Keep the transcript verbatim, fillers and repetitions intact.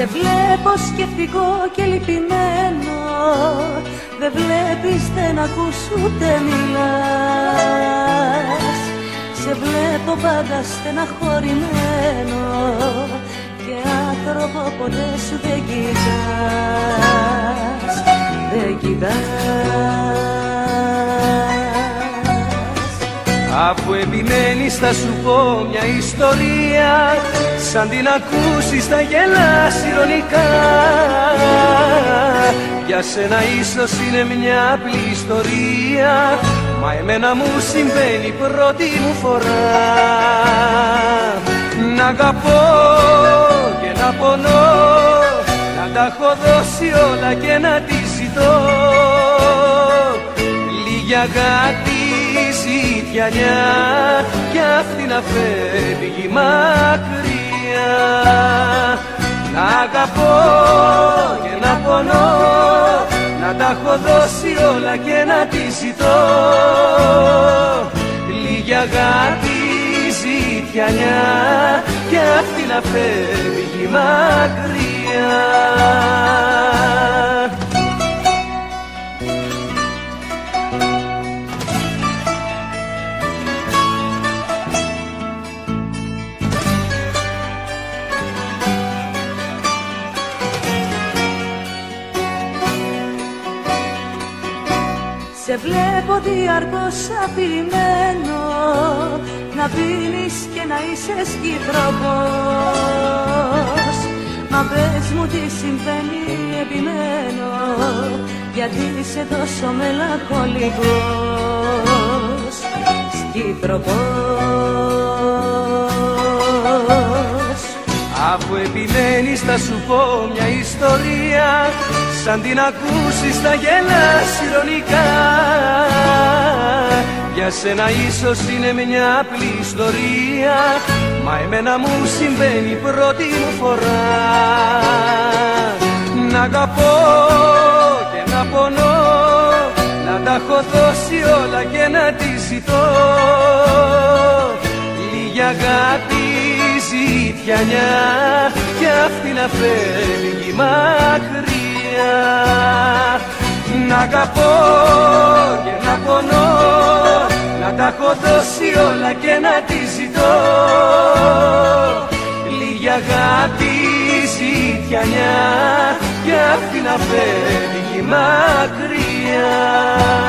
Σε βλέπω σκεφτικό και λυπημένο, δεν βλέπεις, δεν ακούς ούτε μιλάς. Σε βλέπω πάντα στεναχωρημένο και άνθρωπο ποτέ σου δεν κοιτάς, δεν κοιτάς. Αφού επιμένεις θα σου πω μια ιστορία, σαν την ακούσεις θα γελάς ειρωνικά. Για σένα ίσως είναι μια απλή ιστορία, μα εμένα μου συμβαίνει πρώτη μου φορά. Να αγαπώ και να πονώ, να τα έχω δώσει όλα και να τη ζητώ. Λίγη αγάπη ζητιανιά κι αυτή να φεύγει μακριά. Να αγαπώ και να πονώ, να τα έχω δώσει όλα και να τη ζητώ. Λίγη αγάπη ζητιανιά κι αυτή να φεύγει μακριά. Σε βλέπω διαρκώς αφηρημένο, να πίνεις και να είσαι σκυθροπός. Μα πες μου τι συμβαίνει, επιμένω, γιατί είσαι τόσο μελαγχολικός. Σκυθροπός. Αφού επιμένεις θα σου πω μια ιστορία, σαν την ακούσεις θα γελάς ειρωνικά. Για σένα ίσως είναι μια απλή ιστορία, μα εμένα μου συμβαίνει πρώτη μου φορά. Να αγαπώ και να πονώ, να τα έχω δώσει όλα και να τη ζητώ. Λίγη αγάπη ζητιανιά κι αυτή να φεύγει μακριά. Να αγαπώ και να πονώ, να τα έχω δώσει όλα και να τη ζητώ. Λίγη αγάπη ζητιανιά κι αυτή να φεύγει μακριά.